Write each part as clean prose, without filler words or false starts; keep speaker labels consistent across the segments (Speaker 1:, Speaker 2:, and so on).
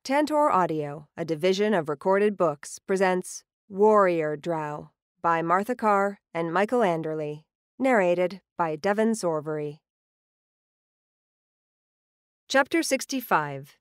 Speaker 1: Tantor Audio, a division of Recorded Books, presents Warrior Drow by Martha Carr and Michael Anderle, narrated by Devon Sorvari. Chapter 65.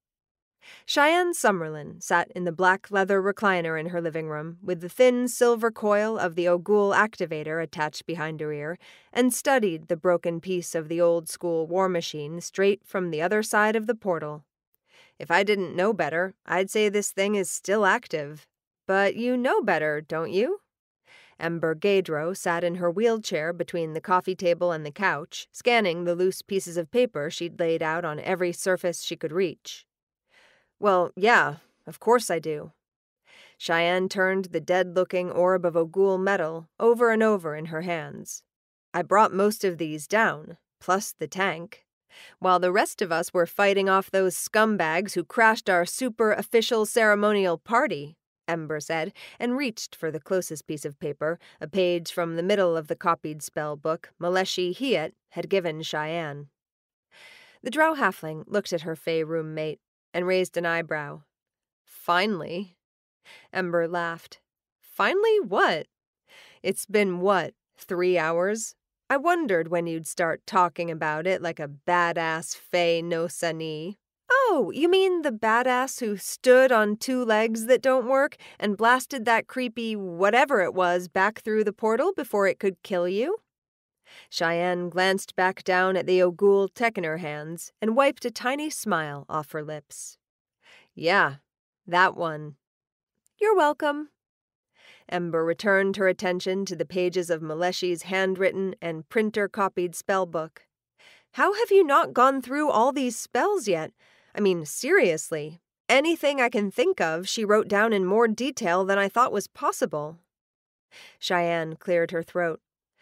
Speaker 1: Cheyenne Summerlin sat in the black leather recliner in her living room with the thin silver coil of the Ogul activator attached behind her ear and studied the broken piece of the old-school war machine straight from the other side of the portal. If I didn't know better, I'd say this thing is still active. But you know better, don't you? Ember Gaydro sat in her wheelchair between the coffee table and the couch, scanning the loose pieces of paper she'd laid out on every surface she could reach. Well, yeah, of course I do. Cheyenne turned the dead-looking orb of Ogul metal over and over in her hands. I brought most of these down, plus the tank. While the rest of us were fighting off those scumbags who crashed our super-official ceremonial party, Ember said, and reached for the closest piece of paper, a page from the middle of the copied spell book Maleshi Hiet had given Cheyenne. The Drow halfling looked at her Fey roommate and raised an eyebrow. Finally? Ember laughed. Finally what? It's been, 3 hours? I wondered when you'd start talking about it like a badass Fey no Sani. Oh, you mean the badass who stood on 2 legs that don't work and blasted that creepy whatever it was back through the portal before it could kill you? Cheyenne glanced back down at the Ogul tech in her hands and wiped a tiny smile off her lips. Yeah, that one. You're welcome. Ember returned her attention to the pages of Maleshi's handwritten and printer-copied spellbook. How have you not gone through all these spells yet? I mean, seriously. Anything I can think of she wrote down in more detail than I thought was possible. Cheyenne cleared her throat.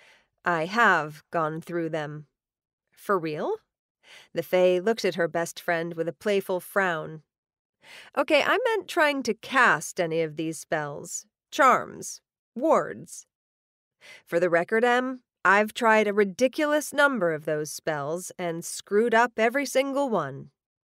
Speaker 1: I have gone through them. For real? The Fae looked at her best friend with a playful frown. Okay, I meant trying to cast any of these spells. Charms. Wards. For the record, Em, I've tried a ridiculous number of those spells and screwed up every single one.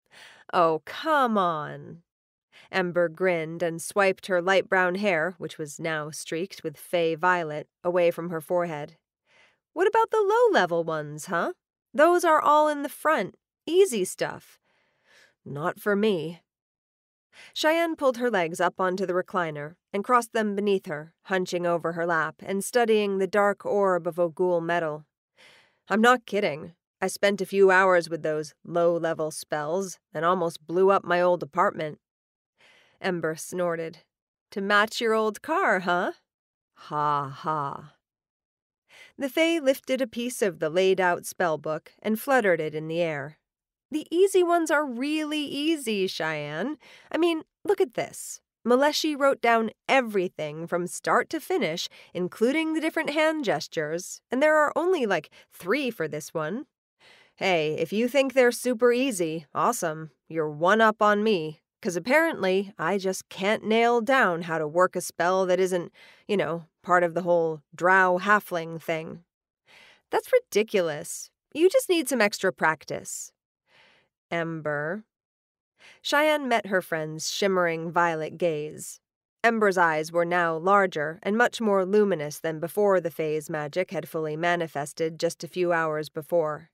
Speaker 1: Oh, come on. Ember grinned and swiped her light brown hair, which was now streaked with Fey violet, away from her forehead. What about the low-level ones, huh? Those are all in the front. Easy stuff. Not for me. Cheyenne pulled her legs up onto the recliner and crossed them beneath her, hunching over her lap and studying the dark orb of Ogul metal. I'm not kidding. I spent a few hours with those low-level spells and almost blew up my old apartment. Ember snorted. To match your old car, huh? Ha ha. The Fae lifted a piece of the laid-out spellbook and fluttered it in the air. The easy ones are really easy, Cheyenne. I mean, look at this. Maleshi wrote down everything from start to finish, including the different hand gestures, and there are only 3 for this one. Hey, if you think they're super easy, awesome. You're one up on me, 'cause apparently I just can't nail down how to work a spell that isn't, part of the whole Drow halfling thing. That's ridiculous. You just need some extra practice. Ember. Cheyenne met her friend's shimmering violet gaze. Ember's eyes were now larger and much more luminous than before the Fae's magic had fully manifested just a few hours before.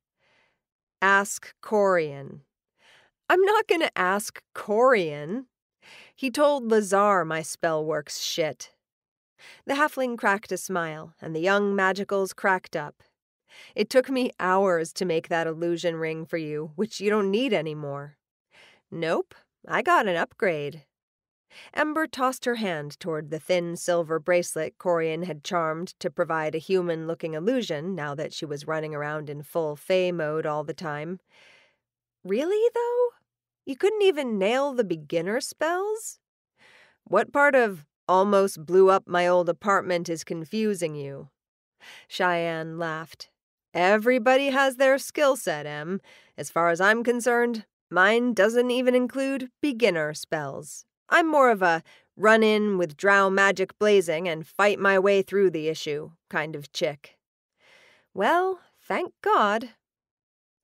Speaker 1: Ask Corian. I'm not going to ask Corian. He told Lazar my spell works shit. The halfling cracked a smile, and the young magicals cracked up. It took me hours to make that illusion ring for you, which you don't need anymore. Nope, I got an upgrade. Ember tossed her hand toward the thin silver bracelet Corian had charmed to provide a human-looking illusion now that she was running around in full Fey mode all the time. Really, though? You couldn't even nail the beginner spells? What part of almost blew up my old apartment is confusing you? Cheyenne laughed. Everybody has their skill set, Em. As far as I'm concerned, mine doesn't even include beginner spells. I'm more of a run-in with drow magic blazing and fight my way through the issue kind of chick. Well, thank God.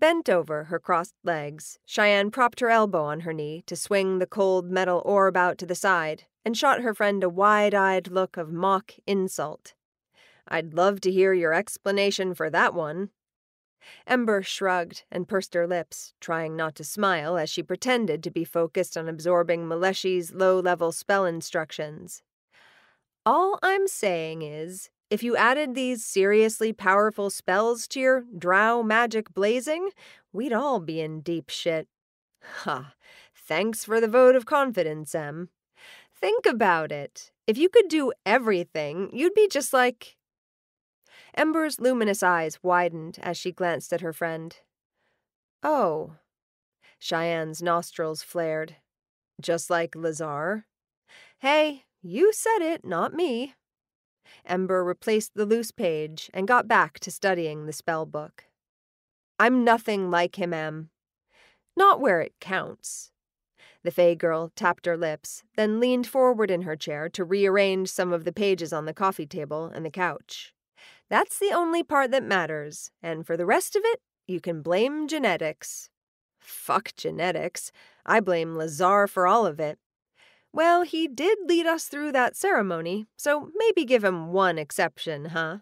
Speaker 1: Bent over her crossed legs, Cheyenne propped her elbow on her knee to swing the cold metal orb out to the side and shot her friend a wide-eyed look of mock insult. "I'd love to hear your explanation for that one." Ember shrugged and pursed her lips, trying not to smile as she pretended to be focused on absorbing Maleshi's low-level spell instructions. "All I'm saying is, if you added these seriously powerful spells to your Drow magic blazing, we'd all be in deep shit." "Ha, thanks for the vote of confidence, Em. Think about it. If you could do everything, you'd be just like—" Ember's luminous eyes widened as she glanced at her friend. "Oh." Cheyenne's nostrils flared. "Just like Lazar?" "Hey, you said it, not me." Ember replaced the loose page and got back to studying the spell book. "I'm nothing like him, Em. Not where it counts." The Fae girl tapped her lips, then leaned forward in her chair to rearrange some of the pages on the coffee table and the couch. "That's the only part that matters, and for the rest of it, you can blame genetics." "Fuck genetics. I blame Lazar for all of it." "Well, he did lead us through that ceremony, so maybe give him one exception, huh?"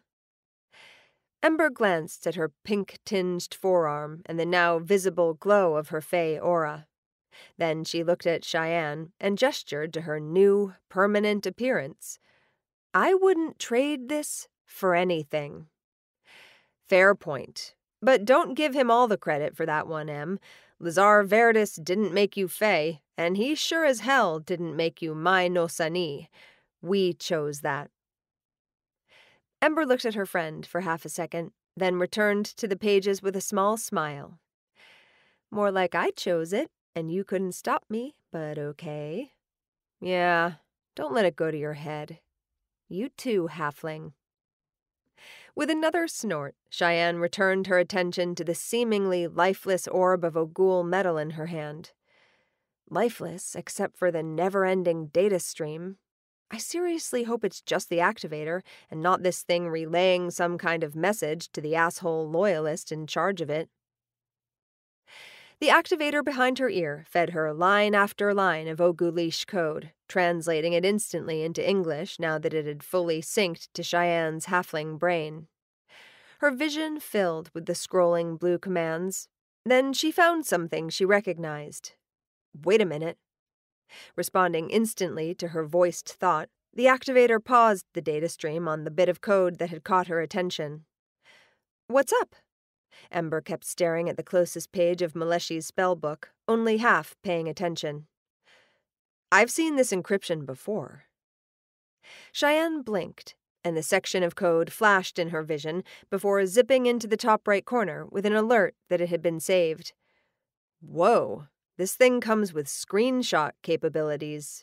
Speaker 1: Ember glanced at her pink-tinged forearm and the now visible glow of her Fae aura. Then she looked at Cheyenne and gestured to her new, permanent appearance. "I wouldn't trade this for anything." "Fair point. But don't give him all the credit for that one, Em. Lazar Verdis didn't make you Fae, and he sure as hell didn't make you Mai no Sani. We chose that." Ember looked at her friend for half a second, then returned to the pages with a small smile. "More like I chose it, and you couldn't stop me, but okay." "Yeah, don't let it go to your head. You too, halfling." With another snort, Cheyenne returned her attention to the seemingly lifeless orb of Ogul metal in her hand. Lifeless, except for the never-ending data stream. I seriously hope it's just the activator, and not this thing relaying some kind of message to the asshole loyalist in charge of it. The activator behind her ear fed her line after line of Ogulish code, translating it instantly into English now that it had fully synced to Cheyenne's halfling brain. Her vision filled with the scrolling blue commands. Then she found something she recognized. Wait a minute. Responding instantly to her voiced thought, the activator paused the data stream on the bit of code that had caught her attention. "What's up?" Ember kept staring at the closest page of Maleshi's spellbook, only half paying attention. "I've seen this encryption before." Cheyenne blinked, and the section of code flashed in her vision before zipping into the top right corner with an alert that it had been saved. "Whoa, this thing comes with screenshot capabilities."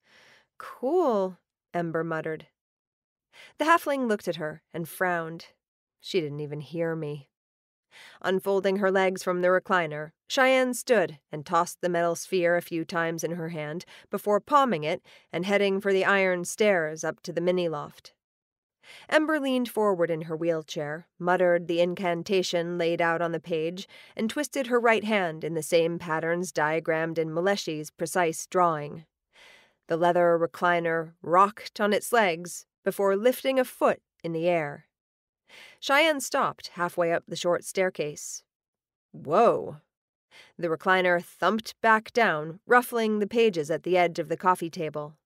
Speaker 1: "Cool," Ember muttered. The halfling looked at her and frowned. She didn't even hear me. Unfolding her legs from the recliner, Cheyenne stood and tossed the metal sphere a few times in her hand before palming it and heading for the iron stairs up to the mini-loft. Ember leaned forward in her wheelchair, muttered the incantation laid out on the page, and twisted her right hand in the same patterns diagrammed in Maleshi's precise drawing. The leather recliner rocked on its legs before lifting a foot in the air. Cheyenne stopped halfway up the short staircase. "Whoa." The recliner thumped back down, ruffling the pages at the edge of the coffee table.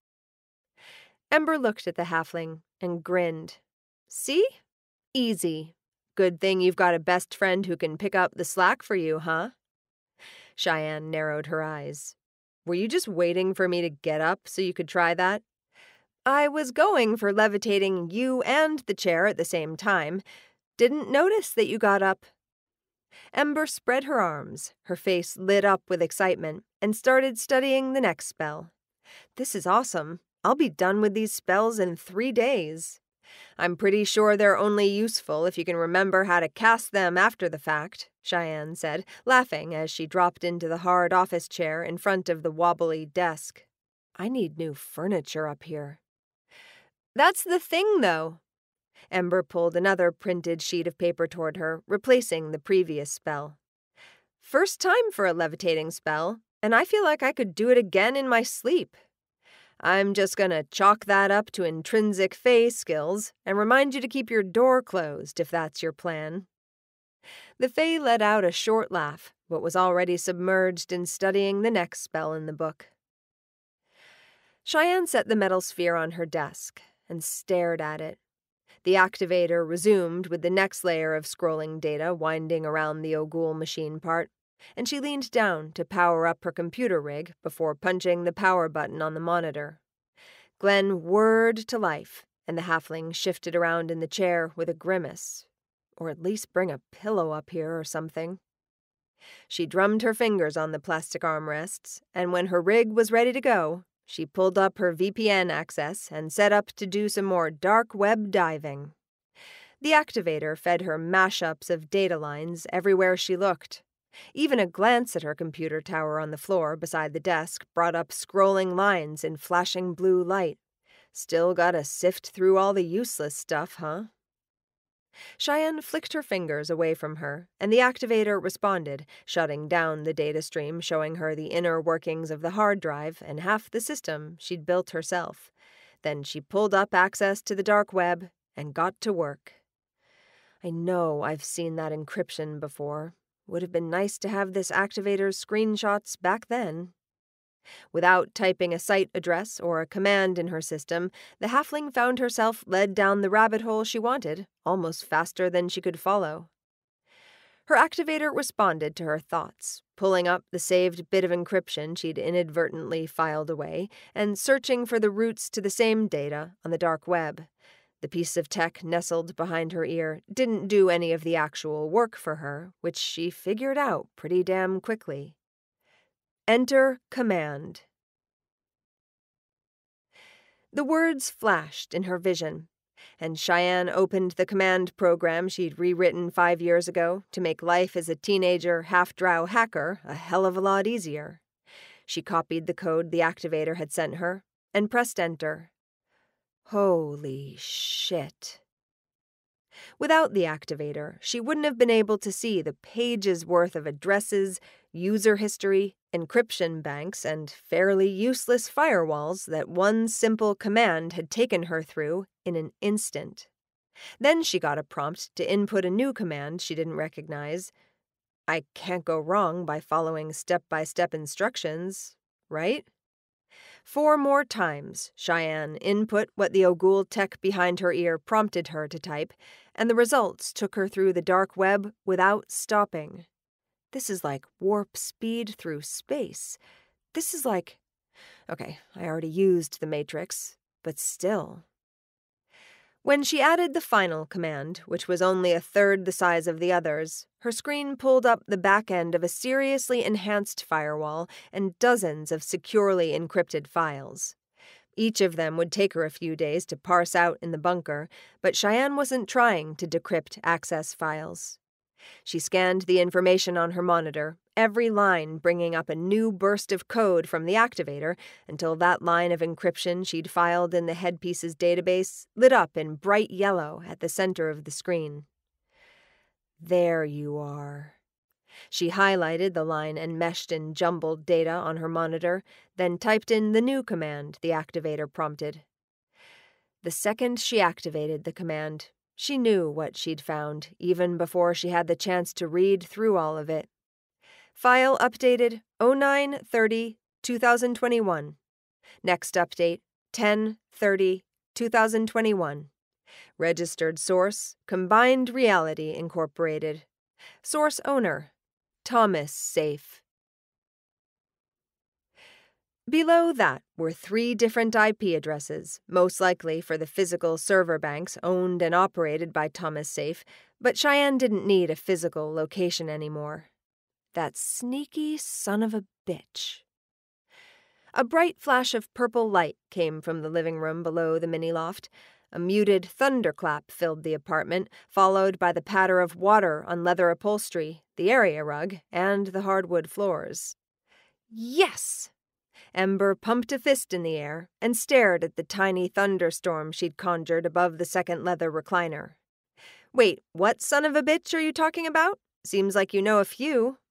Speaker 1: Ember looked at the halfling and grinned. "See? Easy. Good thing you've got a best friend who can pick up the slack for you, huh?" Cheyenne narrowed her eyes. "Were you just waiting for me to get up so you could try that?" "I was going for levitating you and the chair at the same time. Didn't notice that you got up." Ember spread her arms, her face lit up with excitement, and started studying the next spell. "This is awesome. I'll be done with these spells in 3 days. I'm pretty sure they're only useful if you can remember how to cast them after the fact," Cheyenne said, laughing as she dropped into the hard office chair in front of the wobbly desk. "I need new furniture up here." "That's the thing, though." Ember pulled another printed sheet of paper toward her, replacing the previous spell. First time for a levitating spell, and I feel like I could do it again in my sleep. I'm just gonna chalk that up to intrinsic Fae skills and remind you to keep your door closed if that's your plan." The Fae let out a short laugh, but was already submerged in studying the next spell in the book. Cheyenne set the metal sphere on her desk and stared at it. The activator resumed with the next layer of scrolling data winding around the Ogul machine part, and she leaned down to power up her computer rig before punching the power button on the monitor. Glenn whirred to life, and the halfling shifted around in the chair with a grimace. Or at least bring a pillow up here or something. She drummed her fingers on the plastic armrests, and when her rig was ready to go, she pulled up her VPN access and set up to do some more dark web diving. The activator fed her mashups of data lines everywhere she looked. Even a glance at her computer tower on the floor beside the desk brought up scrolling lines in flashing blue light. Still gotta sift through all the useless stuff, huh? Cheyenne flicked her fingers away from her, and the activator responded, shutting down the data stream showing her the inner workings of the hard drive and half the system she'd built herself. Then she pulled up access to the dark web and got to work. I know I've seen that encryption before. Would have been nice to have this activator's screenshots back then. Without typing a site address or a command in her system, the halfling found herself led down the rabbit hole she wanted, almost faster than she could follow. Her activator responded to her thoughts, pulling up the saved bit of encryption she'd inadvertently filed away, and searching for the routes to the same data on the dark web. The piece of tech nestled behind her ear didn't do any of the actual work for her, which she figured out pretty damn quickly. Enter command. The words flashed in her vision, and Cheyenne opened the command program she'd rewritten 5 years ago to make life as a teenager half-drow hacker a hell of a lot easier. She copied the code the activator had sent her and pressed enter. Holy shit. Without the activator, she wouldn't have been able to see the pages worth of addresses, user history, encryption banks, and fairly useless firewalls that one simple command had taken her through in an instant. Then she got a prompt to input a new command she didn't recognize. I can't go wrong by following step-by-step instructions, right? 4 more times, Cheyenne input what the Ogul tech behind her ear prompted her to type, and the results took her through the dark web without stopping. This is like warp speed through space. This is like... Okay, I already used the Matrix, but still. When she added the final command, which was only a third the size of the others, her screen pulled up the back end of a seriously enhanced firewall and dozens of securely encrypted files. Each of them would take her a few days to parse out in the bunker, but Cheyenne wasn't trying to decrypt access files. She scanned the information on her monitor, every line bringing up a new burst of code from the activator until that line of encryption she'd filed in the headpiece's database lit up in bright yellow at the center of the screen. There you are. She highlighted the line enmeshed in jumbled data on her monitor, then typed in the new command the activator prompted. The second she activated the command, she knew what she'd found, even before she had the chance to read through all of it. File updated 09/30/2021. Next update 10/30/2021. Registered source Combined Reality Incorporated. Source owner Thomas Safe. Below that were 3 different IP addresses, most likely for the physical server banks owned and operated by Thomas Safe, but Cheyenne didn't need a physical location anymore. That sneaky son of a bitch. A bright flash of purple light came from the living room below the mini-loft. A muted thunderclap filled the apartment, followed by the patter of water on leather upholstery, the area rug, and the hardwood floors. Yes! Ember pumped a fist in the air and stared at the tiny thunderstorm she'd conjured above the second leather recliner. Wait, what son of a bitch are you talking about? Seems like you know a few.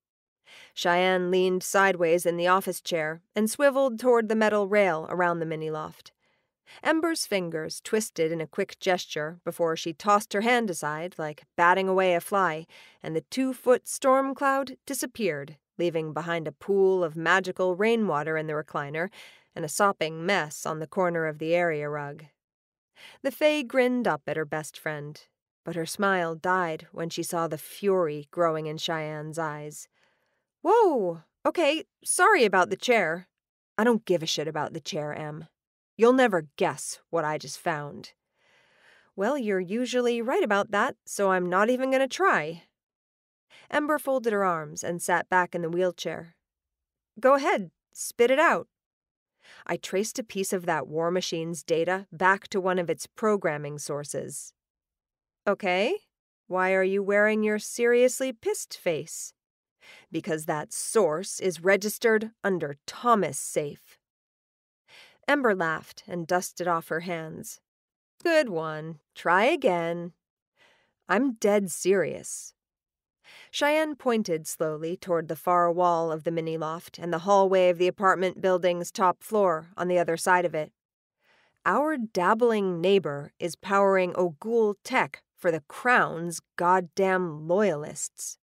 Speaker 1: Cheyenne leaned sideways in the office chair and swiveled toward the metal rail around the mini-loft. Ember's fingers twisted in a quick gesture before she tossed her hand aside like batting away a fly, and the 2-foot storm cloud disappeared, leaving behind a pool of magical rainwater in the recliner and a sopping mess on the corner of the area rug. The Fae grinned up at her best friend, but her smile died when she saw the fury growing in Cheyenne's eyes. "Whoa! Okay, sorry about the chair." "I don't give a shit about the chair, Em. You'll never guess what I just found." "Well, you're usually right about that, so I'm not even going to try." Ember folded her arms and sat back in the wheelchair. "Go ahead, spit it out." "I traced a piece of that war machine's data back to one of its programming sources." "Okay, why are you wearing your seriously pissed face?" "Because that source is registered under Thomas Safe." Ember laughed and dusted off her hands. "Good one. Try again." "I'm dead serious." Cheyenne pointed slowly toward the far wall of the mini-loft and the hallway of the apartment building's top floor on the other side of it. "Our dabbling neighbor is powering Ogul tech for the Crown's goddamn loyalists."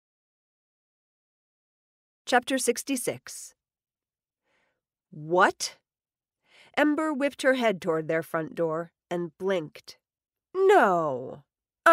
Speaker 1: Chapter 66. "What?" Ember whipped her head toward their front door and blinked. "No.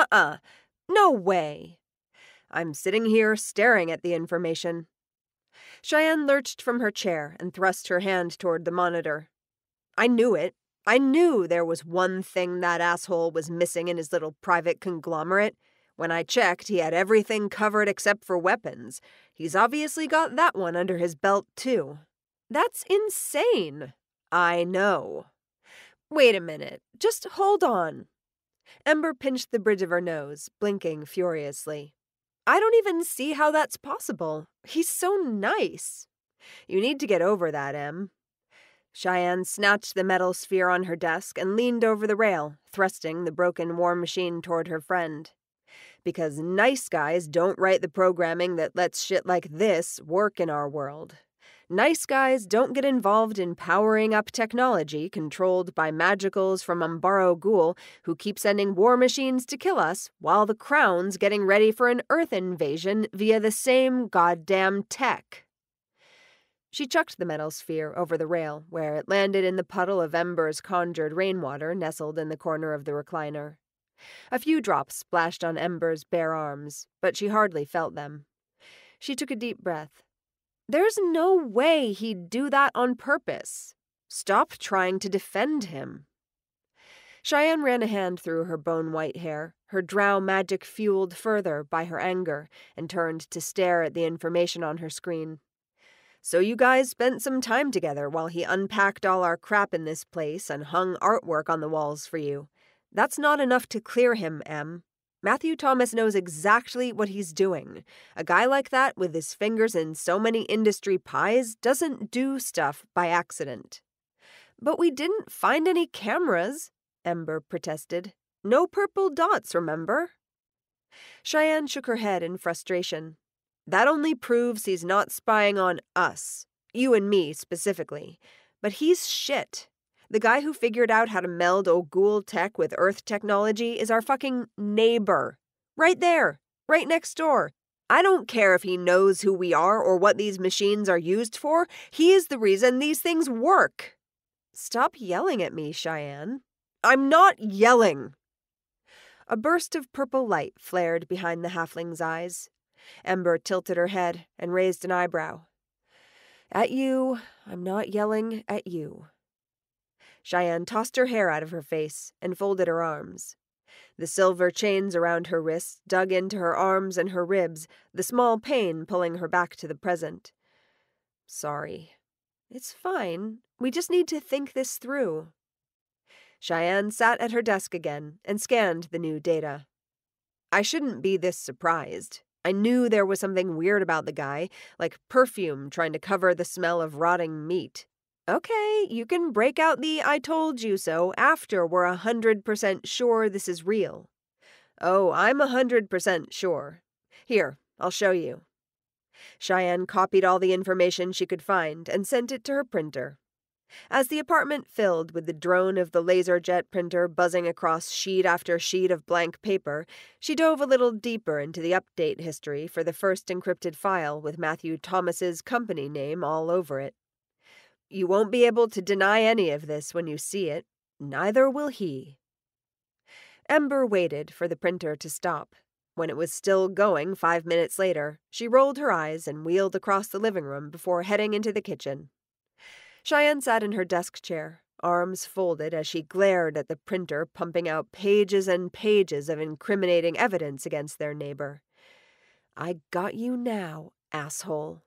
Speaker 1: No way." "I'm sitting here staring at the information." Cheyenne lurched from her chair and thrust her hand toward the monitor. "I knew it. I knew there was one thing that asshole was missing in his little private conglomerate. When I checked, he had everything covered except for weapons. He's obviously got that one under his belt, too." "That's insane." "I know." "Wait a minute. Just hold on." Ember pinched the bridge of her nose, blinking furiously. "I don't even see how that's possible. He's so nice." "You need to get over that, Em." Cheyenne snatched the metal sphere on her desk and leaned over the rail, thrusting the broken war machine toward her friend. "Because nice guys don't write the programming that lets shit like this work in our world. Nice guys don't get involved in powering up technology controlled by magicals from Umbaro Ghoul who keep sending war machines to kill us while the Crown's getting ready for an Earth invasion via the same goddamn tech." She chucked the metal sphere over the rail, where it landed in the puddle of Ember's conjured rainwater nestled in the corner of the recliner. A few drops splashed on Ember's bare arms, but she hardly felt them. She took a deep breath. "There's no way he'd do that on purpose. Stop trying to defend him." Cheyenne ran a hand through her bone-white hair, her drow magic fueled further by her anger, and turned to stare at the information on her screen. "So you guys spent some time together while he unpacked all our crap in this place and hung artwork on the walls for you. That's not enough to clear him, Em. Matthew Thomas knows exactly what he's doing. A guy like that with his fingers in so many industry pies doesn't do stuff by accident." "But we didn't find any cameras," Ember protested. "No purple dots, remember?" Cheyenne shook her head in frustration. "That only proves he's not spying on us. You and me, specifically. But he's shit. The guy who figured out how to meld Ogul tech with Earth technology is our fucking neighbor. Right there. Right next door. I don't care if he knows who we are or what these machines are used for. He is the reason these things work." "Stop yelling at me, Cheyenne." "I'm not yelling." A burst of purple light flared behind the halfling's eyes. Ember tilted her head and raised an eyebrow. "At you. I'm not yelling at you." Cheyenne tossed her hair out of her face and folded her arms. The silver chains around her wrists dug into her arms and her ribs, the small pain pulling her back to the present. "Sorry." "It's fine. We just need to think this through." Cheyenne sat at her desk again and scanned the new data. "I shouldn't be this surprised. I knew there was something weird about the guy, like perfume trying to cover the smell of rotting meat. Okay, you can break out the I told you so after we're 100% sure this is real." "Oh, I'm 100% sure. Here, I'll show you." Cheyenne copied all the information she could find and sent it to her printer. As the apartment filled with the drone of the laserjet printer buzzing across sheet after sheet of blank paper, she dove a little deeper into the update history for the first encrypted file with Matthew Thomas's company name all over it. You won't be able to deny any of this when you see it. Neither will he. Ember waited for the printer to stop. When it was still going 5 minutes later, she rolled her eyes and wheeled across the living room before heading into the kitchen. Cheyenne sat in her desk chair, arms folded as she glared at the printer pumping out pages and pages of incriminating evidence against their neighbor. I got you now, asshole.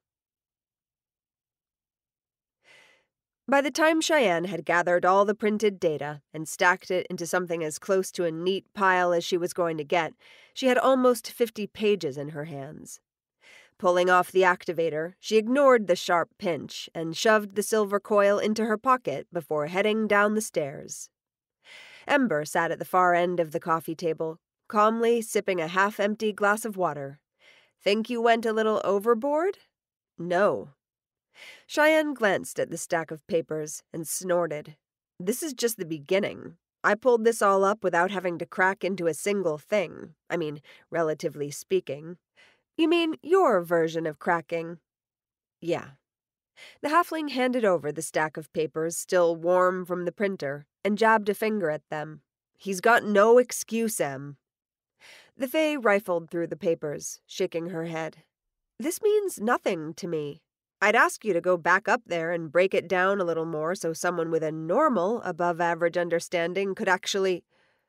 Speaker 1: By the time Cheyenne had gathered all the printed data and stacked it into something as close to a neat pile as she was going to get, she had almost 50 pages in her hands. Pulling off the activator, she ignored the sharp pinch and shoved the silver coil into her pocket before heading down the stairs. Ember sat at the far end of the coffee table, calmly sipping a half-empty glass of water. Think you went a little overboard? No. Cheyenne glanced at the stack of papers and snorted. This is just the beginning. I pulled this all up without having to crack into a single thing. I mean, relatively speaking. You mean your version of cracking? Yeah. The halfling handed over the stack of papers, still warm from the printer, and jabbed a finger at them. He's got no excuse, Em. The Fae rifled through the papers, shaking her head. This means nothing to me. I'd ask you to go back up there and break it down a little more so someone with a normal, above-average understanding could actually...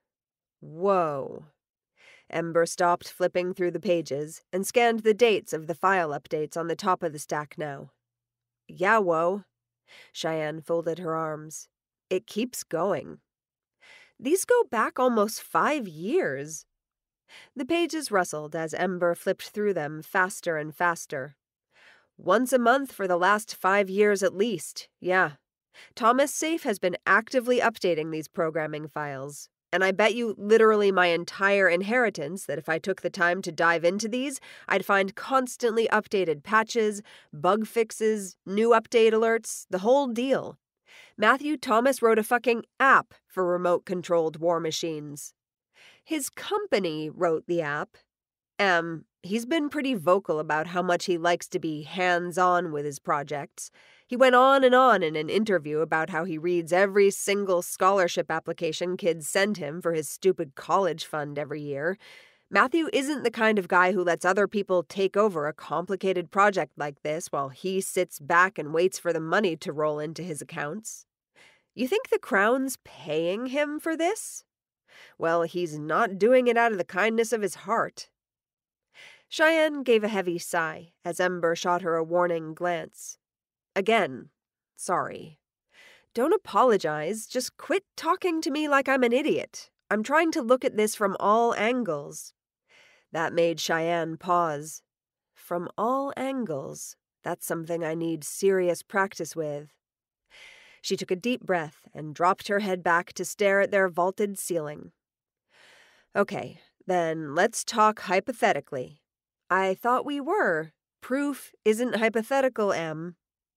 Speaker 1: Whoa. Ember stopped flipping through the pages and scanned the dates of the file updates on the top of the stack now. Yeah, whoa. Cheyenne folded her arms. It keeps going. These go back almost 5 years. The pages rustled as Ember flipped through them faster and faster. Once a month for the last 5 years at least, yeah. Thomas Safe has been actively updating these programming files. And I bet you literally my entire inheritance that if I took the time to dive into these, I'd find constantly updated patches, bug fixes, new update alerts, the whole deal. Matthew Thomas wrote a fucking app for remote-controlled war machines. His company wrote the app. He's been pretty vocal about how much he likes to be hands-on with his projects. He went on in an interview about how he reads every single scholarship application kids send him for his stupid college fund every year. Matthew isn't the kind of guy who lets other people take over a complicated project like this while he sits back and waits for the money to roll into his accounts. You think the Crown's paying him for this? Well, he's not doing it out of the kindness of his heart. Cheyenne gave a heavy sigh as Ember shot her a warning glance. Again, sorry. Don't apologize, just quit talking to me like I'm an idiot. I'm trying to look at this from all angles. That made Cheyenne pause. From all angles, that's something I need serious practice with. She took a deep breath and dropped her head back to stare at their vaulted ceiling. Okay, then let's talk hypothetically. I thought we were. Proof isn't hypothetical, Em.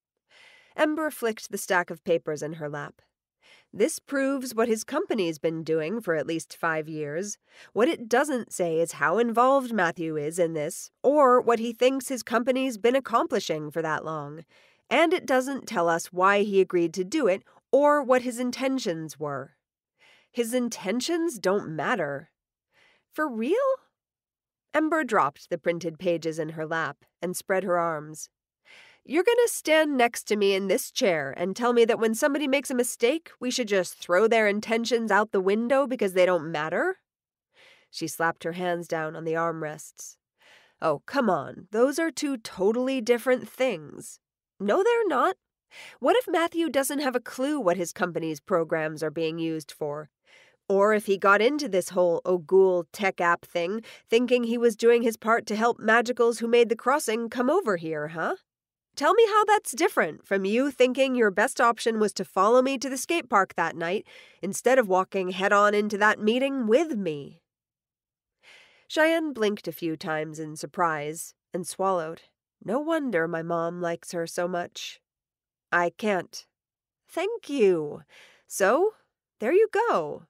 Speaker 1: Ember flicked the stack of papers in her lap. This proves what his company's been doing for at least 5 years. What it doesn't say is how involved Matthew is in this, or what he thinks his company's been accomplishing for that long. And it doesn't tell us why he agreed to do it, or what his intentions were. His intentions don't matter. For real? Ember dropped the printed pages in her lap and spread her arms. You're gonna stand next to me in this chair and tell me that when somebody makes a mistake, we should just throw their intentions out the window because they don't matter? She slapped her hands down on the armrests. Oh, come on. Those are 2 totally different things. No, they're not. What if Matthew doesn't have a clue what his company's programs are being used for? Or if he got into this whole Ogul tech app thing, thinking he was doing his part to help magicals who made the crossing come over here, huh? Tell me how that's different from you thinking your best option was to follow me to the skate park that night instead of walking head-on into that meeting with me. Cheyenne blinked a few times in surprise and swallowed. No wonder my mom likes her so much. I can't. Thank you. So, there you go.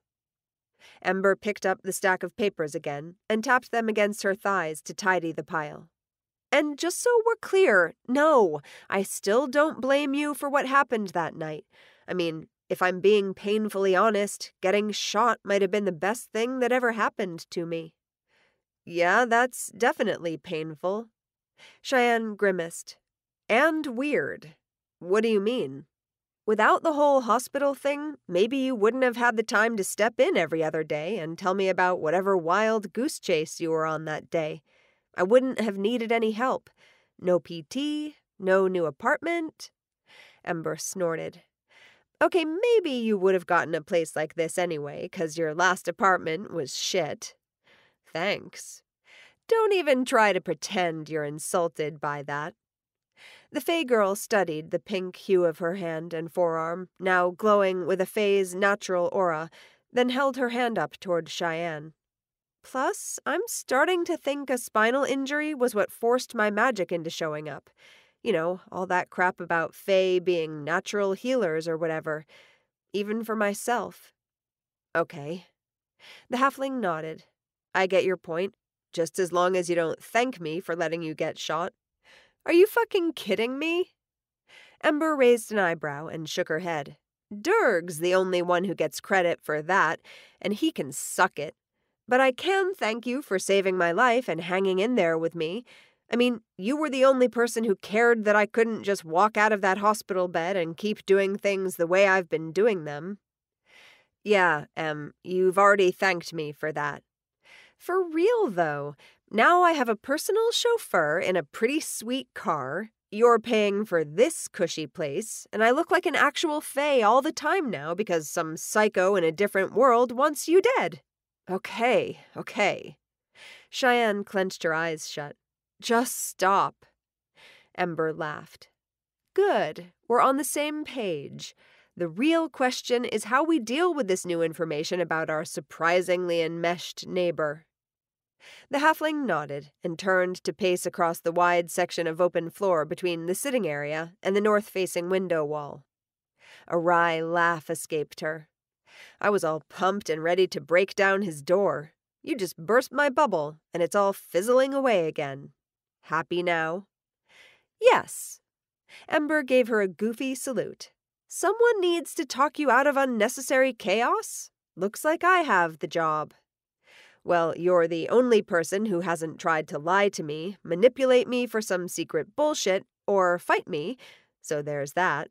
Speaker 1: Ember picked up the stack of papers again and tapped them against her thighs to tidy the pile. And just so we're clear, no, I still don't blame you for what happened that night. I mean, if I'm being painfully honest, getting shot might have been the best thing that ever happened to me. Yeah, that's definitely painful. Cheyenne grimaced. And weird. What do you mean? Without the whole hospital thing, maybe you wouldn't have had the time to step in every other day and tell me about whatever wild goose chase you were on that day. I wouldn't have needed any help. No PT, no new apartment. Ember snorted. Okay, maybe you would have gotten a place like this anyway, 'cause your last apartment was shit. Thanks. Don't even try to pretend you're insulted by that. The Fae girl studied the pink hue of her hand and forearm, now glowing with a Fae's natural aura, then held her hand up toward Cheyenne. Plus, I'm starting to think a spinal injury was what forced my magic into showing up. You know, all that crap about Fae being natural healers or whatever. Even for myself. Okay. The halfling nodded. I get your point, just as long as you don't thank me for letting you get shot. Are you fucking kidding me? Ember raised an eyebrow and shook her head. Durg's the only one who gets credit for that, and he can suck it. But I can thank you for saving my life and hanging in there with me. I mean, you were the only person who cared that I couldn't just walk out of that hospital bed and keep doing things the way I've been doing them. Yeah, you've already thanked me for that. For real, though. Now I have a personal chauffeur in a pretty sweet car. You're paying for this cushy place, and I look like an actual fae all the time now because some psycho in a different world wants you dead. Okay. Cheyenne clenched her eyes shut. Just stop. Ember laughed. Good. We're on the same page. The real question is how we deal with this new information about our surprisingly enmeshed neighbor. The halfling nodded and turned to pace across the wide section of open floor between the sitting area and the north-facing window wall. A wry laugh escaped her. I was all pumped and ready to break down his door. You just burst my bubble, and it's all fizzling away again. Happy now? Yes. Ember gave her a goofy salute. Someone needs to talk you out of unnecessary chaos? Looks like I have the job. Well, you're the only person who hasn't tried to lie to me, manipulate me for some secret bullshit, or fight me, so there's that.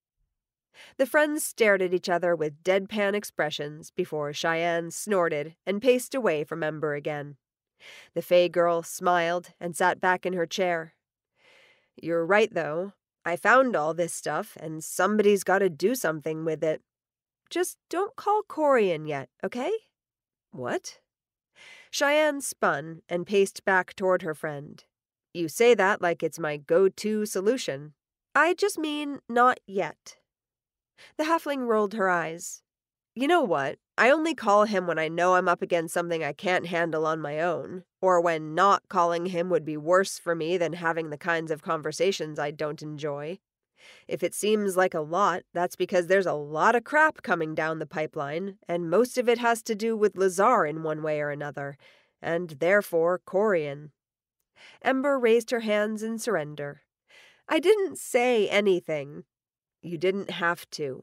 Speaker 1: The friends stared at each other with deadpan expressions before Cheyenne snorted and paced away from Ember again. The Fae girl smiled and sat back in her chair. You're right, though. I found all this stuff, and somebody's got to do something with it. Just don't call Corian yet, okay? What? Cheyenne spun and paced back toward her friend. You say that like it's my go-to solution. I just mean not yet. The halfling rolled her eyes. You know what? I only call him when I know I'm up against something I can't handle on my own, or when not calling him would be worse for me than having the kinds of conversations I don't enjoy. If it seems like a lot, that's because there's a lot of crap coming down the pipeline, and most of it has to do with Lazar in one way or another, and therefore Corian. Ember raised her hands in surrender. I didn't say anything. You didn't have to.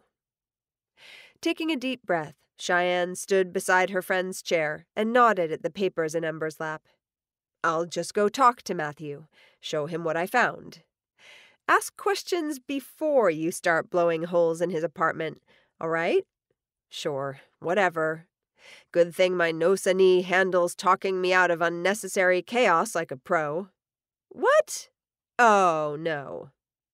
Speaker 1: Taking a deep breath, Cheyenne stood beside her friend's chair and nodded at the papers in Ember's lap. I'll just go talk to Matthew, show him what I found. Ask questions before you start blowing holes in his apartment, all right? Sure, whatever. Good thing my no-sa-ni handles talking me out of unnecessary chaos like a pro. What? Oh, no.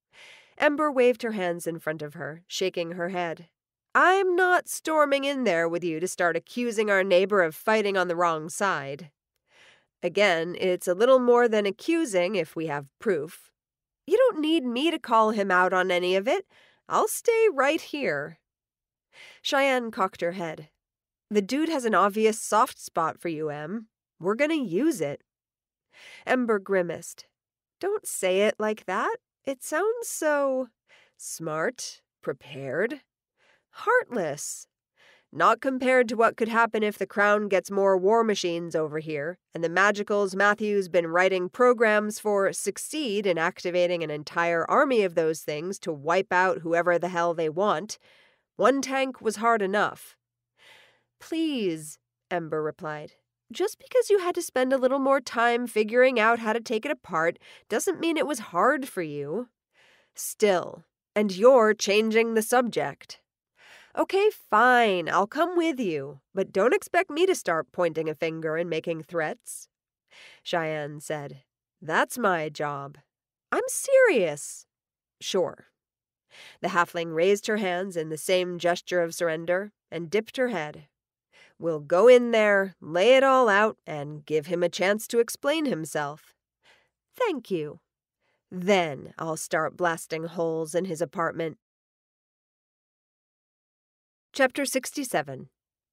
Speaker 1: Ember waved her hands in front of her, shaking her head. I'm not storming in there with you to start accusing our neighbor of fighting on the wrong side. Again, it's a little more than accusing if we have proof. You don't need me to call him out on any of it. I'll stay right here. Cheyenne cocked her head. The dude has an obvious soft spot for you, Em. We're gonna use it. Ember grimaced. Don't say it like that. It sounds so smart, prepared, heartless. Not compared to what could happen if the Crown gets more war machines over here, and the magicals Matthew's been writing programs for succeed in activating an entire army of those things to wipe out whoever the hell they want. One tank was hard enough. Please, Ember replied. Just because you had to spend a little more time figuring out how to take it apart doesn't mean it was hard for you. Still, and you're changing the subject. Okay, fine, I'll come with you, but don't expect me to start pointing a finger and making threats. Cheyenne said, That's my job. I'm serious. Sure. The halfling raised her hands in the same gesture of surrender and dipped her head. We'll go in there, lay it all out, and give him a chance to explain himself. Thank you. Then I'll start blasting holes in his apartment. Chapter 67.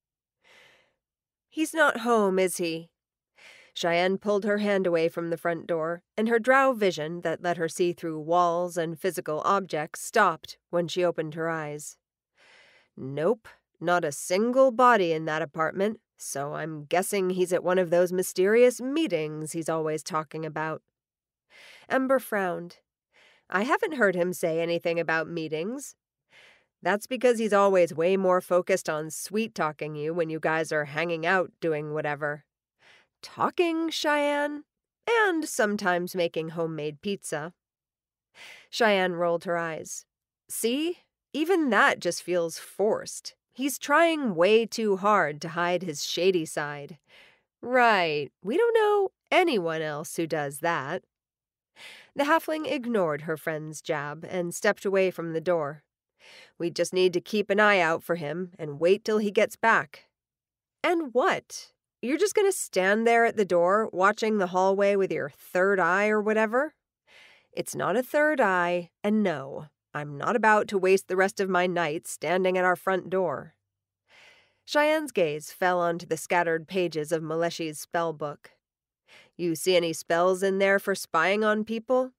Speaker 1: He's not home, is he? Cheyenne pulled her hand away from the front door, and her drow vision that let her see through walls and physical objects stopped when she opened her eyes. Nope, not a single body in that apartment, so I'm guessing he's at one of those mysterious meetings he's always talking about. Ember frowned. I haven't heard him say anything about meetings. That's because he's always way more focused on sweet-talking you when you guys are hanging out doing whatever. Talking, Cheyenne? And sometimes making homemade pizza. Cheyenne rolled her eyes. See? Even that just feels forced. He's trying way too hard to hide his shady side. Right, we don't know anyone else who does that. The halfling ignored her friend's jab and stepped away from the door. We just need to keep an eye out for him and wait till he gets back. And what? You're just going to stand there at the door watching the hallway with your third eye or whatever? It's not a third eye, and no, I'm not about to waste the rest of my night standing at our front door. Cheyenne's gaze fell onto the scattered pages of Maleshi's spell book. You see any spells in there for spying on people?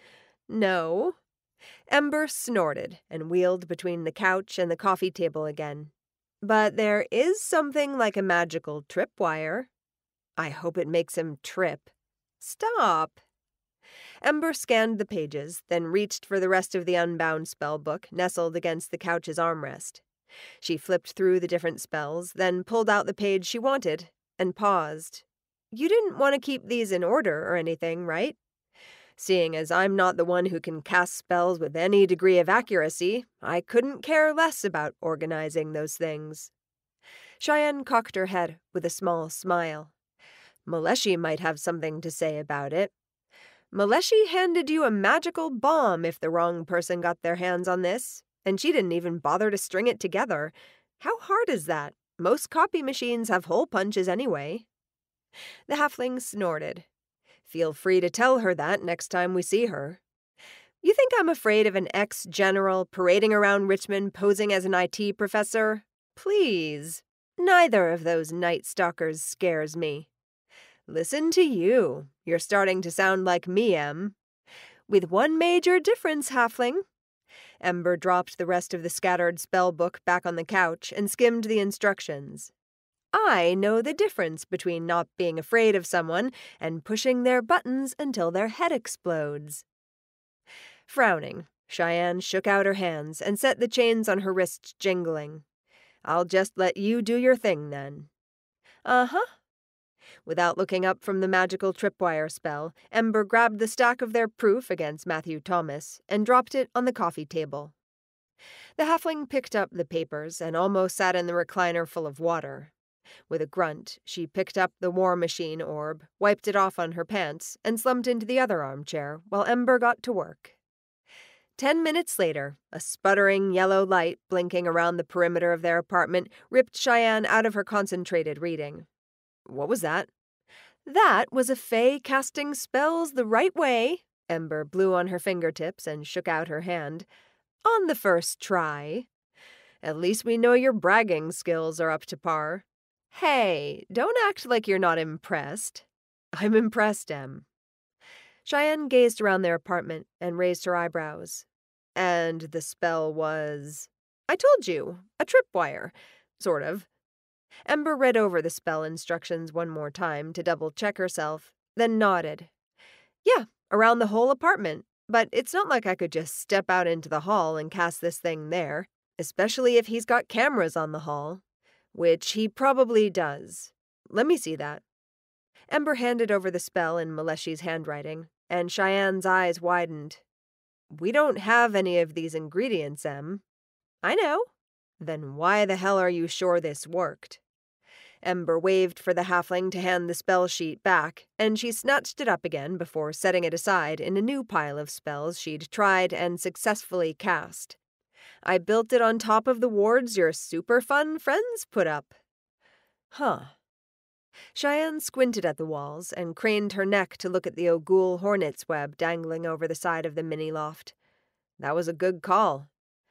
Speaker 1: No. Ember snorted and wheeled between the couch and the coffee table again. But there is something like a magical tripwire. I hope it makes him trip. Stop. Ember scanned the pages, then reached for the rest of the unbound spellbook nestled against the couch's armrest. She flipped through the different spells, then pulled out the page she wanted, and paused. You didn't want to keep these in order or anything, right? Seeing as I'm not the one who can cast spells with any degree of accuracy, I couldn't care less about organizing those things. Cheyenne cocked her head with a small smile. Maleshi might have something to say about it. Maleshi handed you a magical bomb if the wrong person got their hands on this, and she didn't even bother to string it together. How hard is that? Most copy machines have hole punches anyway. The halfling snorted. Feel free to tell her that next time we see her. You think I'm afraid of an ex-general parading around Richmond posing as an IT professor? Please. Neither of those night stalkers scares me. Listen to you. You're starting to sound like me, Em. With one major difference, halfling. Ember dropped the rest of the scattered spellbook back on the couch and skimmed the instructions. I know the difference between not being afraid of someone and pushing their buttons until their head explodes. Frowning, Cheyenne shook out her hands and set the chains on her wrists jingling. I'll just let you do your thing, then. Uh-huh. Without looking up from the magical tripwire spell, Ember grabbed the stack of their proof against Matthew Thomas and dropped it on the coffee table. The halfling picked up the papers and almost sat in the recliner full of water. With a grunt, she picked up the war machine orb, wiped it off on her pants, and slumped into the other armchair while Ember got to work. 10 minutes later, a sputtering yellow light blinking around the perimeter of their apartment ripped Cheyenne out of her concentrated reading. What was that? That was a fae casting spells the right way. Ember blew on her fingertips and shook out her hand. On the first try. At least we know your bragging skills are up to par. Hey, don't act like you're not impressed. I'm impressed, Em. Cheyenne gazed around their apartment and raised her eyebrows. And the spell was... I told you, a tripwire. Sort of. Ember read over the spell instructions one more time to double-check herself, then nodded. Yeah, around the whole apartment. But it's not like I could just step out into the hall and cast this thing there, especially if he's got cameras on the hall. Which he probably does. Let me see that. Ember handed over the spell in Maleshi's handwriting, and Cheyenne's eyes widened. We don't have any of these ingredients, Em. I know. Then why the hell are you sure this worked? Ember waved for the halfling to hand the spell sheet back, and she snatched it up again before setting it aside in a new pile of spells she'd tried and successfully cast. I built it on top of the wards your super fun friends put up. Huh. Cheyenne squinted at the walls and craned her neck to look at the Ogul hornet's web dangling over the side of the mini-loft. That was a good call.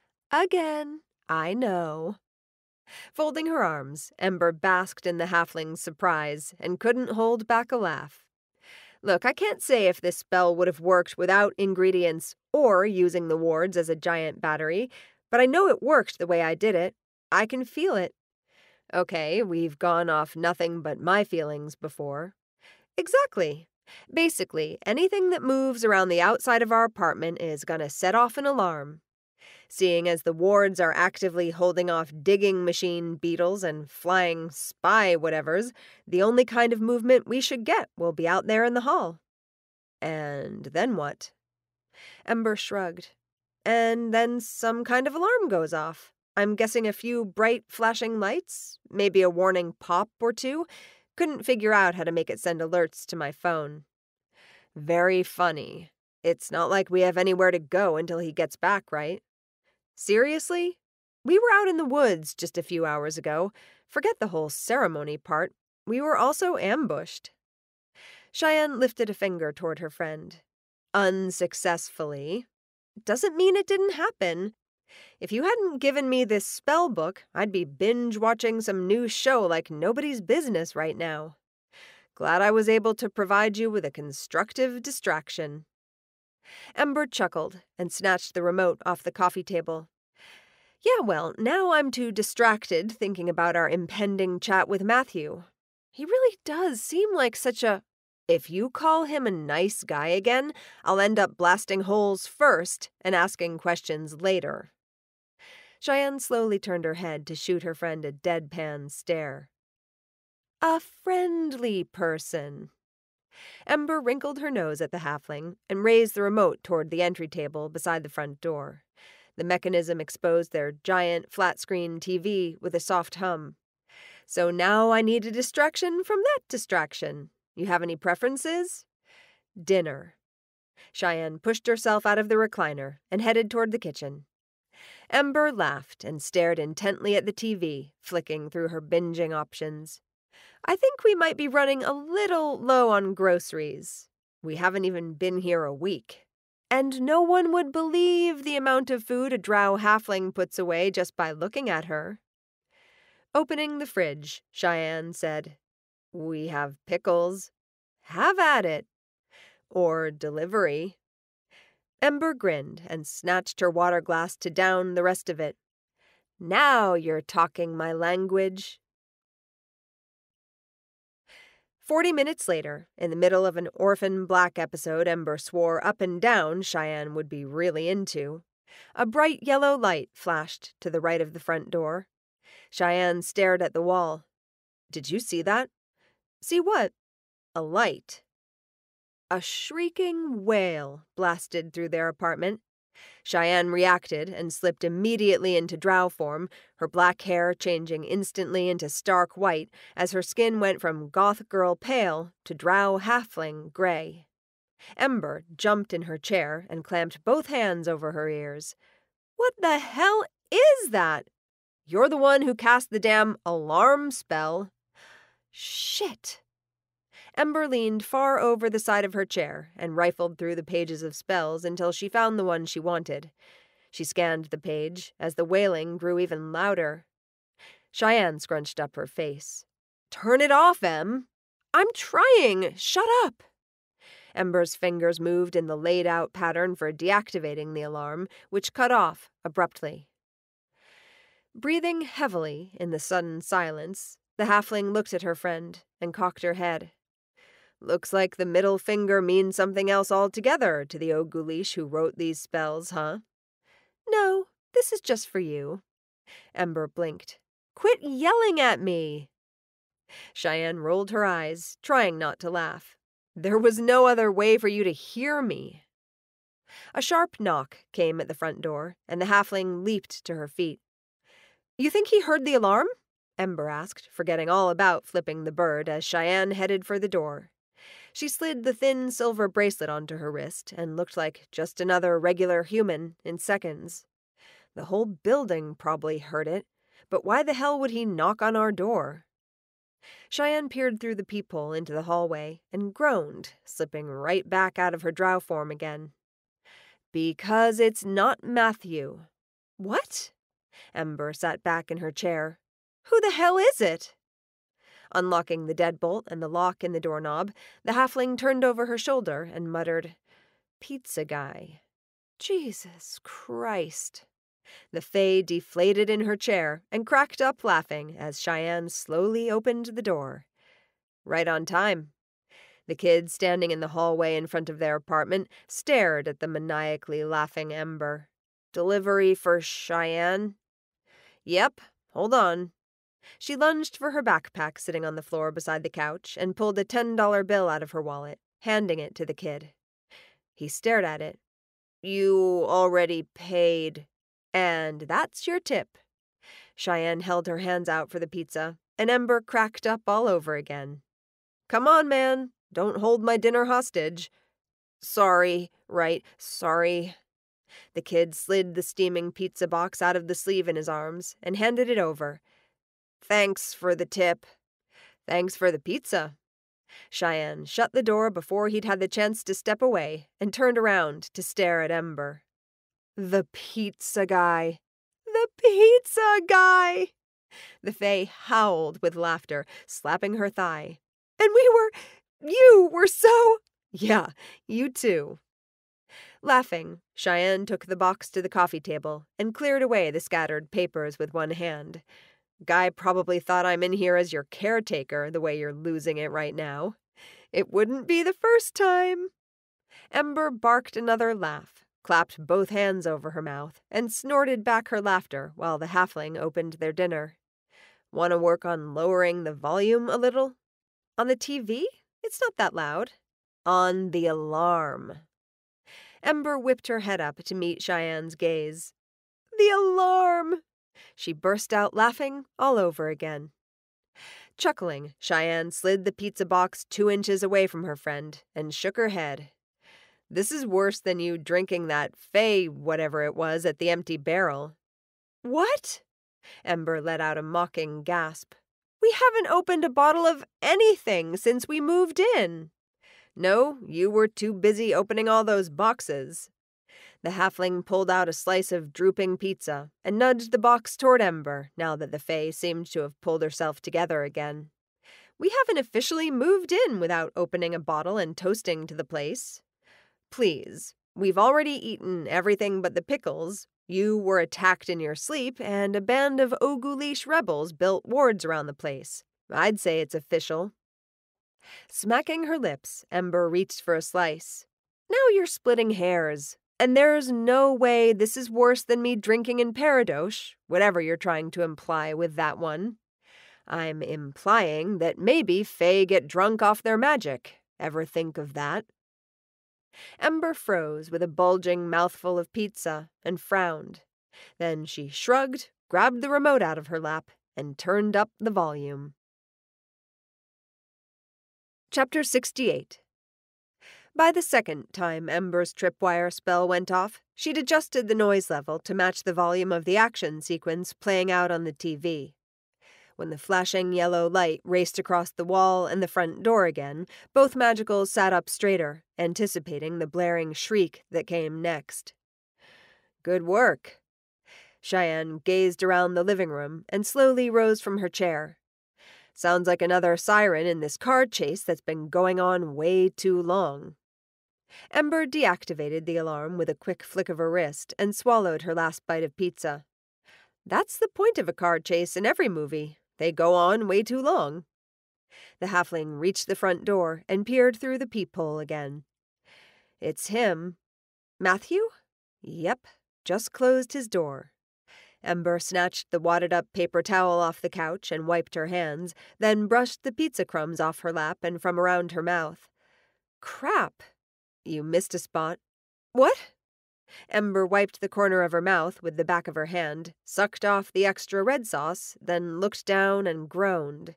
Speaker 1: Again, I know. Folding her arms, Ember basked in the halfling's surprise and couldn't hold back a laugh. Look, I can't say if this spell would have worked without ingredients or using the wards as a giant battery, but I know it worked the way I did it. I can feel it. Okay, we've gone off nothing but my feelings before. Exactly. Basically, anything that moves around the outside of our apartment is gonna set off an alarm. Seeing as the wards are actively holding off digging machine beetles and flying spy whatevers, the only kind of movement we should get will be out there in the hall. And then what? Ember shrugged. And then some kind of alarm goes off. I'm guessing a few bright flashing lights, maybe a warning pop or two. Couldn't figure out how to make it send alerts to my phone. Very funny. It's not like we have anywhere to go until he gets back, right? Seriously? We were out in the woods just a few hours ago. Forget the whole ceremony part. We were also ambushed. Cheyenne lifted a finger toward her friend. Unsuccessfully. Doesn't mean it didn't happen. If you hadn't given me this spell book, I'd be binge-watching some new show like nobody's business right now. Glad I was able to provide you with a constructive distraction. Ember chuckled and snatched the remote off the coffee table. Yeah, well, now I'm too distracted thinking about our impending chat with Matthew. He really does seem like such a... If you call him a nice guy again, I'll end up blasting holes first and asking questions later. Cheyenne slowly turned her head to shoot her friend a deadpan stare. A friendly person. Ember wrinkled her nose at the halfling and raised the remote toward the entry table beside the front door. The mechanism exposed their giant flat-screen TV with a soft hum. So now I need a distraction from that distraction. You have any preferences? Dinner. Cheyenne pushed herself out of the recliner and headed toward the kitchen. Ember laughed and stared intently at the TV, flicking through her binging options. I think we might be running a little low on groceries. We haven't even been here a week. And no one would believe the amount of food a drow halfling puts away just by looking at her. Opening the fridge, Cheyenne said, We have pickles. Have at it. Or delivery. Ember grinned and snatched her water glass to down the rest of it. Now you're talking my language. 40 minutes later, in the middle of an Orphan Black episode Ember swore up and down Cheyenne would be really into, a bright yellow light flashed to the right of the front door. Cheyenne stared at the wall. Did you see that? See what? A light. A shrieking wail blasted through their apartment. Cheyenne reacted and slipped immediately into drow form, her black hair changing instantly into stark white as her skin went from goth girl pale to drow halfling gray. Ember jumped in her chair and clamped both hands over her ears. What the hell is that? You're the one who cast the damn alarm spell. Shit. Ember leaned far over the side of her chair and rifled through the pages of spells until she found the one she wanted. She scanned the page as the wailing grew even louder. Cheyenne scrunched up her face. Turn it off, Em. I'm trying. Shut up. Ember's fingers moved in the laid-out pattern for deactivating the alarm, which cut off abruptly. Breathing heavily in the sudden silence, the halfling looked at her friend and cocked her head. Looks like the middle finger means something else altogether to the Ogulish who wrote these spells, huh? No, this is just for you. Ember blinked. Quit yelling at me! Cheyenne rolled her eyes, trying not to laugh. There was no other way for you to hear me. A sharp knock came at the front door, and the halfling leaped to her feet. You think he heard the alarm? Ember asked, forgetting all about flipping the bird as Cheyenne headed for the door. She slid the thin silver bracelet onto her wrist and looked like just another regular human in seconds. The whole building probably heard it, but why the hell would he knock on our door? Cheyenne peered through the peephole into the hallway and groaned, slipping right back out of her drow form again. Because it's not Matthew. What? Ember sat back in her chair. Who the hell is it? Unlocking the deadbolt and the lock in the doorknob, the halfling turned over her shoulder and muttered, Pizza guy. Jesus Christ. The fae deflated in her chair and cracked up laughing as Cheyenne slowly opened the door. Right on time. The kids standing in the hallway in front of their apartment stared at the maniacally laughing Ember. Delivery for Cheyenne? Yep, hold on. She lunged for her backpack sitting on the floor beside the couch and pulled a $10 bill out of her wallet, handing it to the kid. He stared at it. You already paid. And that's your tip. Cheyenne held her hands out for the pizza, and Ember cracked up all over again. Come on, man. Don't hold my dinner hostage. Sorry, sorry. The kid slid the steaming pizza box out of the sleeve in his arms and handed it over. Thanks for the tip. Thanks for the pizza. Cheyenne shut the door before he'd had the chance to step away and turned around to stare at Ember. The pizza guy. The pizza guy! The fae howled with laughter, slapping her thigh. And you were so... Yeah, you too. Laughing, Cheyenne took the box to the coffee table and cleared away the scattered papers with one hand. Guy probably thought I'm in here as your caretaker, the way you're losing it right now. It wouldn't be the first time. Ember barked another laugh, clapped both hands over her mouth, and snorted back her laughter while the halfling opened their dinner. Want to work on lowering the volume a little? On the TV? It's not that loud. On the alarm. Ember whipped her head up to meet Cheyenne's gaze. The alarm! She burst out laughing all over again. Chuckling, Cheyenne slid the pizza box 2 inches away from her friend and shook her head. This is worse than you drinking that fae whatever it was at the empty barrel. What? Ember let out a mocking gasp. We haven't opened a bottle of anything since we moved in. No, you were too busy opening all those boxes. The halfling pulled out a slice of drooping pizza and nudged the box toward Ember now that the fae seemed to have pulled herself together again. We haven't officially moved in without opening a bottle and toasting to the place. Please, we've already eaten everything but the pickles. You were attacked in your sleep, and a band of Ogulish rebels built wards around the place. I'd say it's official. Smacking her lips, Ember reached for a slice. Now you're splitting hairs. And there's no way this is worse than me drinking in Paradosh, whatever you're trying to imply with that one. I'm implying that maybe fae get drunk off their magic. Ever think of that? Ember froze with a bulging mouthful of pizza and frowned. Then she shrugged, grabbed the remote out of her lap, and turned up the volume. Chapter 68. By the second time Ember's tripwire spell went off, she'd adjusted the noise level to match the volume of the action sequence playing out on the TV. When the flashing yellow light raced across the wall and the front door again, both magicals sat up straighter, anticipating the blaring shriek that came next. Good work. Cheyenne gazed around the living room and slowly rose from her chair. Sounds like another siren in this car chase that's been going on way too long. Ember deactivated the alarm with a quick flick of her wrist and swallowed her last bite of pizza. That's the point of a car chase in every movie. They go on way too long. The halfling reached the front door and peered through the peephole again. It's him. Matthew? Yep, just closed his door. Ember snatched the wadded-up paper towel off the couch and wiped her hands, then brushed the pizza crumbs off her lap and from around her mouth. Crap! You missed a spot. What? Ember wiped the corner of her mouth with the back of her hand, sucked off the extra red sauce, then looked down and groaned.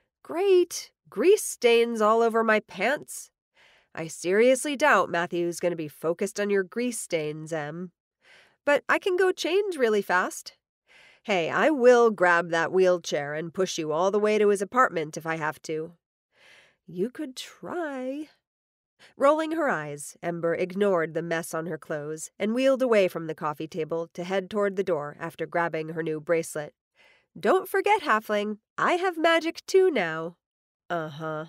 Speaker 1: Great! Grease stains all over my pants. I seriously doubt Matthew's going to be focused on your grease stains, Em. But I can go change really fast. Hey, I will grab that wheelchair and push you all the way to his apartment if I have to. You could try. Rolling her eyes, Ember ignored the mess on her clothes and wheeled away from the coffee table to head toward the door after grabbing her new bracelet. Don't forget, halfling, I have magic too now. Uh-huh.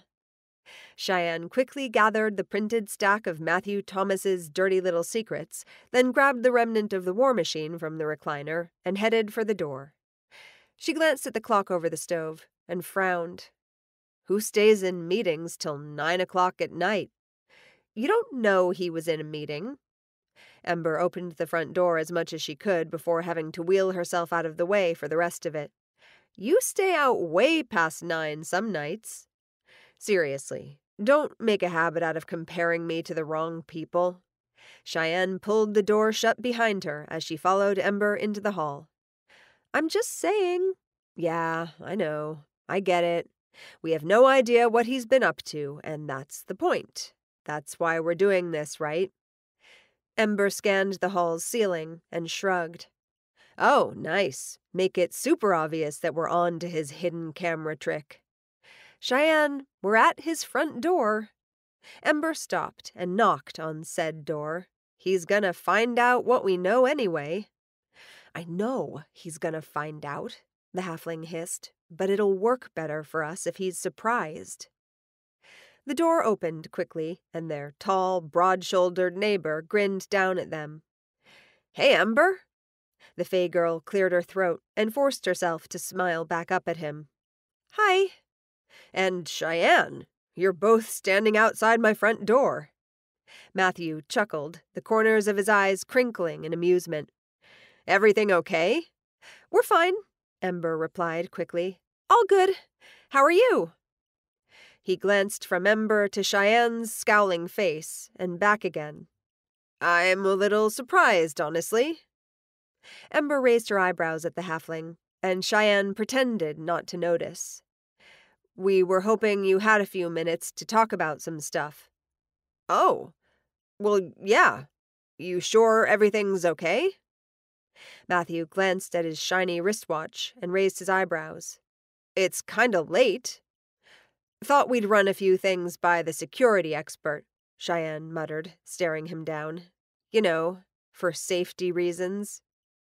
Speaker 1: Cheyenne quickly gathered the printed stack of Matthew Thomas's dirty little secrets, then grabbed the remnant of the war machine from the recliner and headed for the door. She glanced at the clock over the stove and frowned. Who stays in meetings till 9 o'clock at night? You don't know he was in a meeting. Ember opened the front door as much as she could before having to wheel herself out of the way for the rest of it. You stay out way past 9 some nights. Seriously, don't make a habit out of comparing me to the wrong people. Cheyenne pulled the door shut behind her as she followed Ember into the hall. I'm just saying. Yeah, I know. I get it. We have no idea what he's been up to, and that's the point. That's why we're doing this, right? Ember scanned the hall's ceiling and shrugged. Oh, nice. Make it super obvious that we're on to his hidden camera trick. Cheyenne, we're at his front door. Ember stopped and knocked on said door. He's gonna find out what we know anyway. I know he's gonna find out, the halfling hissed, but it'll work better for us if he's surprised. The door opened quickly, and their tall, broad-shouldered neighbor grinned down at them. Hey, Ember! The Fey girl cleared her throat and forced herself to smile back up at him. Hi. And Cheyenne, you're both standing outside my front door. Matthew chuckled, the corners of his eyes crinkling in amusement. Everything okay? We're fine, Ember replied quickly. All good. How are you? He glanced from Ember to Cheyenne's scowling face and back again. I'm a little surprised, honestly. Ember raised her eyebrows at the halfling, and Cheyenne pretended not to notice. We were hoping you had a few minutes to talk about some stuff. Oh, well, yeah. You sure everything's okay? Matthew glanced at his shiny wristwatch and raised his eyebrows. It's kinda late. Thought we'd run a few things by the security expert, Cheyenne muttered, staring him down. You know, for safety reasons.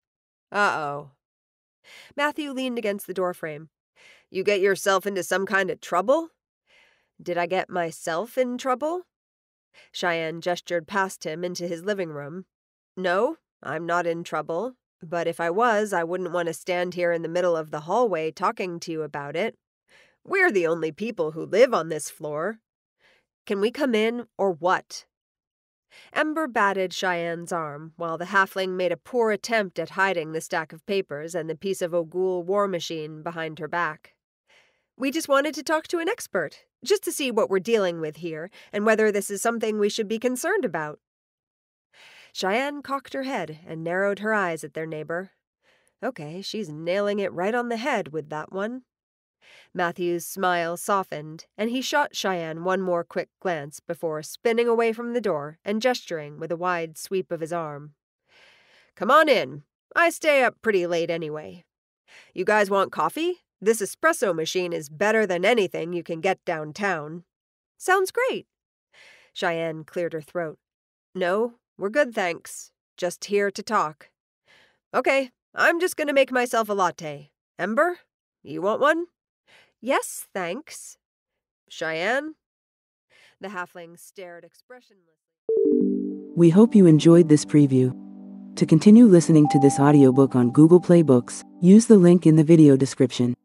Speaker 1: Uh-oh. Matthew leaned against the doorframe. You get yourself into some kind of trouble? Did I get myself in trouble? Cheyenne gestured past him into his living room. No, I'm not in trouble. But if I was, I wouldn't want to stand here in the middle of the hallway talking to you about it. We're the only people who live on this floor. Can we come in, or what? Ember batted Cheyenne's arm, while the halfling made a poor attempt at hiding the stack of papers and the piece of Ogul war machine behind her back. We just wanted to talk to an expert, just to see what we're dealing with here, and whether this is something we should be concerned about. Cheyenne cocked her head and narrowed her eyes at their neighbor. Okay, she's nailing it right on the head with that one. Matthew's smile softened, and he shot Cheyenne one more quick glance before spinning away from the door and gesturing with a wide sweep of his arm. Come on in. I stay up pretty late anyway. You guys want coffee? This espresso machine is better than anything you can get downtown. Sounds great. Cheyenne cleared her throat. No, we're good, thanks. Just here to talk. Okay, I'm just gonna make myself a latte. Ember, you want one? Yes, thanks. Cheyenne? The halfling stared expressionlessly.
Speaker 2: We hope you enjoyed this preview. To continue listening to this audiobook on Google Play Books, use the link in the video description.